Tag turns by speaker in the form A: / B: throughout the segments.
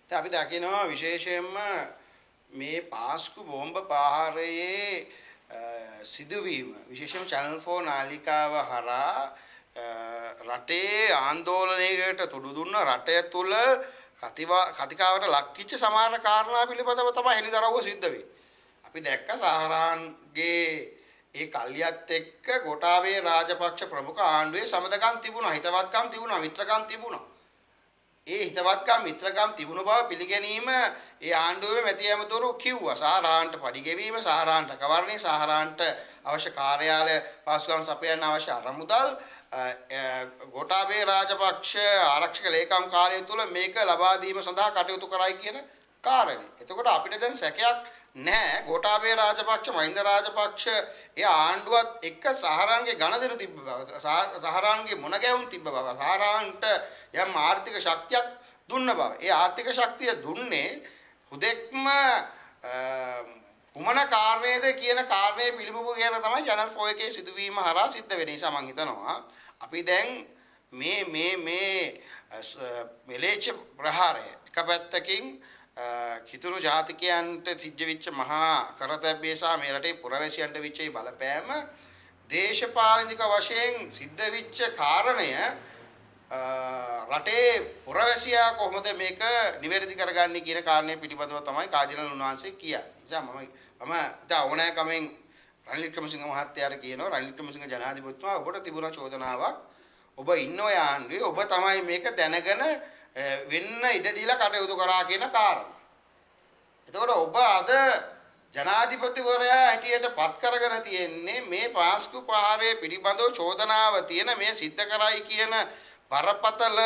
A: දැන් අපි දකිනවා විශේෂයෙන්ම මේ පාස්කු බෝම්බ ප්‍රහාරයේ සිදුවීම විශේෂයෙන්ම channel 4 නාලිකාව හරහා රටේ ආందోලනයකට තුඩු දුන්න රටය තුල කතිකාවට ලක්විච්ච සමාන කාරණා පිළිබඳව තමයි හෙළිදරව්ව සිද්ධ වෙන්නේ. අපි දැක්ක සහරාන්ගේ ඒ කල්යත් එක්ක ගෝඨාභය රාජපක්ෂ ප්‍රමුඛ ආණ්ඩුවේ සමදකම් තිබුණා, හිතවත්කම් තිබුණා, මිත්‍රකම් තිබුණා. ඒ හිතවත්කම් මිත්‍රකම් තිබුණ බව පිළිගැනීම ඒ ආණ්ඩුවේ මැති ඇමතුරු කිව්වා. සහරාන්ට පඩි ගෙවීම, සහරාන්ට කවරණේ, සහරාන්ට අවශ්‍ය කාර්යාලය පාසුකම් සපයන්න අවශ්‍ය අරමුදල් ගෝඨාභය රාජපක්ෂ ආරක්ෂක ලේකම් කාර්යය තුල මේක ලබා දීම සඳහා කටයුතු කරයි කියන කාරණේ. එතකොට අපිට දැන් සැකයක් නැහැ. ගෝඨාභය රාජපක්ෂ, මහින්ද රාජපක්ෂ ඒ ආණ්ඩුවත් එක්ක සහරාන්ගේ ගණදෙනු තිබ්බ බව, සහරාන්ගේ මොන ගැවුම් තිබ්බ බව, සහරාන්ට යම් ආර්ථික ශක්තියක් දුන්න බව. ඒ ආර්ථික ශක්තිය දුන්නේ හුදෙක්ම කුමන කාරණේද කියන කාරණේ පිළිබිඹු කියලා තමයි channel 4 එකේ සිදුවීම හරහා සිද්ධ වෙන්නේ. නිසා මම හිතනවා අපි දැන් මේ මෙලේච්ඡ ප්‍රහාරය එක පැත්තකින් කිතුරු ජාතිකයන්ට සිද්ධ වෙච්ච මහා කරතැබ්බේ සහ මේ රටේ පුරවැසියන්ට වෙච්ච බලපෑම දේශපාලනික වශයෙන් සිද්ධ වෙච්ච කාරණය රටේ පුරවැසියා කොහොමද මේක නිවැරදි කරගන්නේ කියන කාරණය පිළිබඳව තමයි කාදිනල් උන්වහන්සේ කියන්නේ. නිසා මම දැන් ඕනෑකමෙන් රනිල් වික්‍රමසිංහ මහත්තයාට කියනවා, රනිල් වික්‍රමසිංහ ජනාධිපතිතුමා ඔබට තිබුණා චෝදනාවක්, ඔබ ඉන්න ඔය ආණ්ඩුවේ ඔබ තමයි මේක දැනගෙන වෙන්න ඉඩ දීලා කටයුතු කරා කියන කාරණා. එතකොට ඔබ අද ජනාධිපතිවරයා හැටියට පත් කරගෙන තියෙන්නේ මේ පාස්කු ප්‍රහාරයේ පිළිබඳව චෝදනාව තියෙන මේ සිද්ධ කරයි කියන බරපතල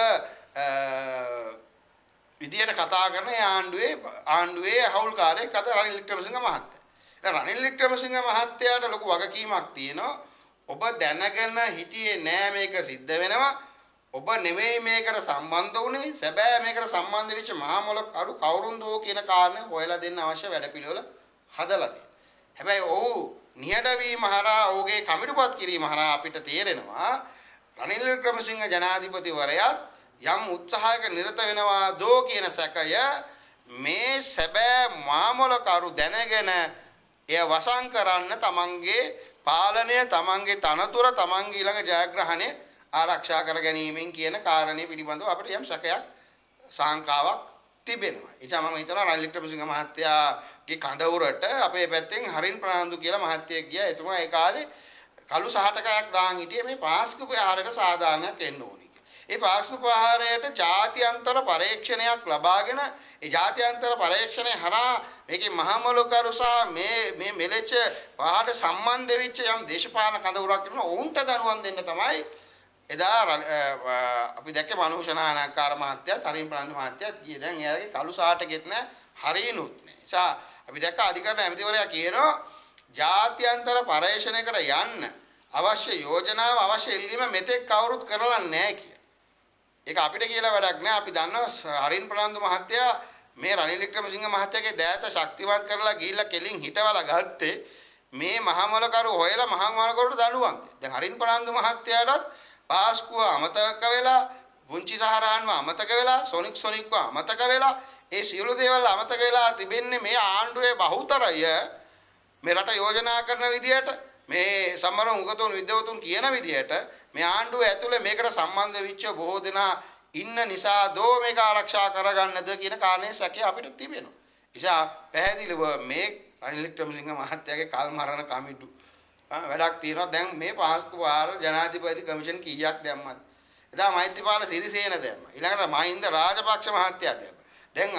A: විදියට කතා කරන ආණ්ඩුවේ හවුල්කාරයෙක් අද රනිල් වික්‍රමසිංහ මහත්තයා. දැන් රනිල් වික්‍රමසිංහ මහත්තයාට ලොකු වගකීමක් තියෙනවා. ඔබ දැනගෙන හිටියේ නෑ මේක සිද්ධ වෙනවා. ඔබ නෙවෙයි මේකට සම්බන්ධ වුණේ. සැබෑ මේකට සම්බන්ධ වෙච්ච මහා මොලකරු කවුරුන්දෝ කියන කාරණේ හොයලා දෙන්න අවශ්‍ය වැඩපිළිවෙල හදලා දෙන්න. හැබැයි ඔහු නිහඬ වීම හරහා ඔහුගේ කමිටුපත් කිරීම හරහා අපිට තේරෙනවා රනිල් වික්‍රමසිංහ ජනාධිපතිවරයාත් යම් උත්සාහයක නිරත වෙනවා දෝ කියන සැකය මේ සැබෑ මාමලකරු දැනගෙන එය වසන් කරන්න තමන්ගේ පාලනය, තමන්ගේ තනතුර, තමන්ගේ ඊළඟ ජයග්‍රහණය ආරක්ෂා කර ගැනීමෙන් කියන කාරණේ පිළිබඳව අපිට යම් සැකයක් සාංකාවක් තිබෙනවා. ඒ නිසා මම හිතනවා රනිල් වික්‍රමසිංහ මහත්තයාගේ කඳවුරට අපේ පැත්තෙන් හරින් ප්‍රනාන්දු කියලා මහත්තයෙක් ගියා. එතුමා ඒ කාලේ කළු සහටකයක් දාන් හිටියේ මේ පාස්කු ප්‍රහාරයට සාධාරණයක් එන්න ඕනේ. ඒ පාස්කු ප්‍රහාරයට ජාත්‍යන්තර පරීක්ෂණයක් ලබාගෙන ඒ ජාත්‍යන්තර පරීක්ෂණය හරහා මේකේ මහමලකරු සහ මේ මෙලෙච්ච පහට සම්බන්ධ වෙච්ච යම් දේශපාලන කඳවුරක් ඉන්න ඔවුන්ට දනුවම් දෙන්න තමයි එදා අපි දැක්කේ මනුෂනානාකාර මහත්තයා, තරින් ප්‍රනාන්දු මහත්තයා කියේ. දැන් එයාගේ කළු සහටකෙත් නැහැ, හරිනුත් නැහැ. නිසා අපි දැක්ක අධිකරණ ඇමතිවරයා කියනවා ජාත්‍යන්තර පරීක්ෂණයකට යන්න අවශ්‍ය යෝජනාව, අවශ්‍ය ඉල්ලීම මෙතෙක් කවුරුත් කරලා නැහැ කියලා. ඒක අපිට කියලා වැඩක් නැහැ. අපි දන්නවා හරින් ප්‍රනාන්දු මහත්තයා මේ රනිල් වික්‍රමසිංහ මහත්තයාගේ දෑත ශක්තිමත් කරලා ගිහිල්ලා කෙලින් හිටවලා ගත්තේ මේ මහමලකරු හොයලා මහමලකරුට දඬුවම් දෙන්න. දැන් හරින් ප්‍රනාන්දු මහත්තයාටත් පාස්කුව අමතක වෙලා, පුංචි සහරාන්ව අමතක වෙලා, සොනික්ව අමතක වෙලා, ඒ සියලු දේවල් අමතක වෙලා තිබෙන්නේ මේ ආණ්ඩුවේ බහුතරය මේ රට යෝජනා කරන විදියට, මේ සමර උගතුන් විද්‍යාවතුන් කියන විදියට මේ ආණ්ඩුව ඇතුලේ මේකට සම්බන්ධ වෙච්ච බොහෝ දෙනා ඉන්න නිසා දෝ මේක ආරක්ෂා කරගන්නද කියන කාරණේ සැකේ අපිට තිබෙනවා. නිසා පැහැදිලිව මේ රනිල් වික්‍රමසිංහ මහත්තයාගේ කල් මරණ කමිටු වැඩක් තියෙනවා. දැන් මේ පාස්කු වාර ජනාධිපති කමිෂන් කීයක් දැම්මද? එදා මෛත්‍රීපාල සිරිසේන දැම්මා. ඊළඟට මහින්ද රාජපක්ෂ මහත්තයා දැම්මා. දැන්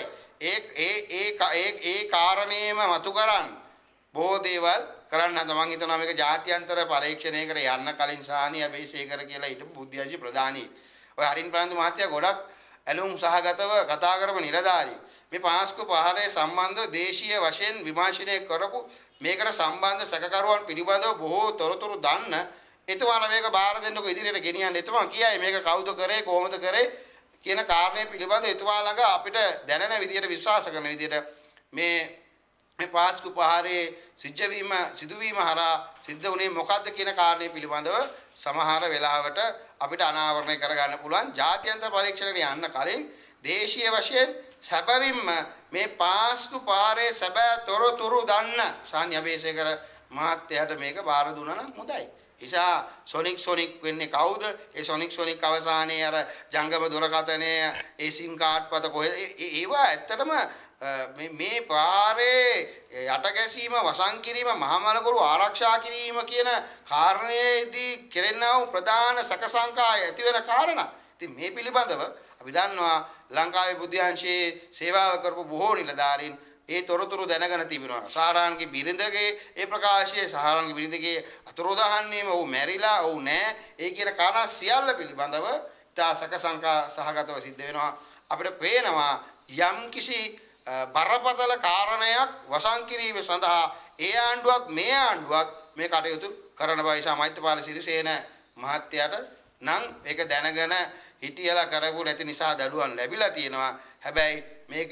A: ඒ කාරණේම මතු කරන් බොහෝ දේවල් කරන්න හද. මම හිතනවා මේක ජාත්‍යන්තර පරීක්ෂණයකට යන්න කලින් සානි අබේසේකර කියලා හිටපු බුද්ධියංශි ප්‍රධානී ඔය හරින් ප්‍රනාන්දු මහත්තයා ගොඩක් ඇලුම් සහගතව කතා කරපු නිලධාරී. මේ පාස්කු ප්‍රහාරයේ සම්බන්ධව දේශීය වශයෙන් විමර්ශනය කරපු මේකට සම්බන්ධ සැකකරුවන් පිළිබඳව බොහෝ තොරතුරු දන්න එතුමාලා මේක බාර දෙන්නකො ඉදිරියට ගෙනියන්න. එතුමා කියයි මේක කවුද කරේ, කොහොමද කරේ කියන කාරණේ පිළිබඳව එතුමා ළඟ අපිට දැනෙන විදියට, විශ්වාස කරන විදියට මේ පාස්කු ප්‍රහාරයේ සිදුවීම හරහා සිද්ධ වුණේ මොකද්ද කියන කාරණේ පිළිබඳව සමහර වෙලාවට අපිට අනාවරණය කරගන්න පුළුවන්. ජාත්‍යන්තර පරීක්ෂණයට යන්න කලින් දේශීය වශයෙන් සැබවින්ම මේ පාස්කු පාරේ සැබෑ තොරතුරු දන්න ශාන්‍ය අබේසේකර මහත්තයාට මේක බාර දුන්නා නම් හොඳයි. ඉසා සොනික් වෙන්නේ කවුද? ඒ සොනික් අවසානයේ අර ජංගම දුරකථනයේ ඒ සිම් කාඩ් පත කොහෙද? ඒවා ඇත්තටම මේ පාරේ යට ගැසීම වසන් කිරීම මහමලකුරු ආරක්ෂා කිරීම කියන කාරණේදී කෙරෙනා වූ ප්‍රධාන සැකසංකා ඇති වෙන කාරණා. ඉතින් මේ පිළිබඳව අපි දන්නවා ලංකාවේ බුද්ධාංශයේ සේවාව කරපු බොහෝ නිලධාරීන් ඒ තොරතුරු දැනගෙන තිබෙනවා. සාරාංගි බිරිඳගේ ඒ ප්‍රකාශයේ සාරාංගි බිරිඳගේ අතුරුදහන්වීම ඔහු මැරිලා ඔහු නෑ ඒ කියන කාරණා සියල්ල පිළිබඳව ඉතා සැකසංකා සහගතව සිද්ධ වෙනවා. අපිට පේනවා යම් කිසි බරපතල කාරණයක් වසන් කිරීම සඳහා ඒ ආණ්ඩුවත් මේ ආණ්ඩුවත් මේ කටයුතු කරන බව නිසා මෛත්‍රීපාල සිරිසේන මහත්තයාට නම් ඒක දැනගෙන හිටියලා කරපු නැති නිසා දඩුවම් ලැබිලා තියෙනවා. හැබැයි මේක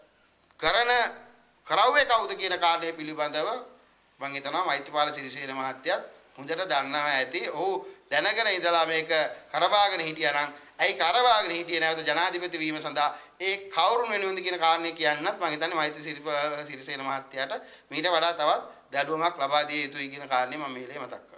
A: කරවුවේ කවුද කියන කාරණය පිළිබඳව මම හිතනවා මෛත්‍රීපාල සිරිසේන මහත්තයත් හොඳට දන්නවා ඇති. ඔහු දැනගෙන ඉඳලා මේක කරවාගෙන හිටියා නම් ඇයි කරවාගෙන හිටියේ නැවත ජනාධිපති වීම සඳහා ඒ කවුරුන් වෙනුවෙන්ද කියන කාරණේ කියන්නත් මම හිතන්නේ මෛත්‍රී සිරිසේන මහත්තයාට මීට වඩා තවත් දඩුවමක් ලබා දිය යුතුයි කියන කාරණේ මම මේලේ මතක්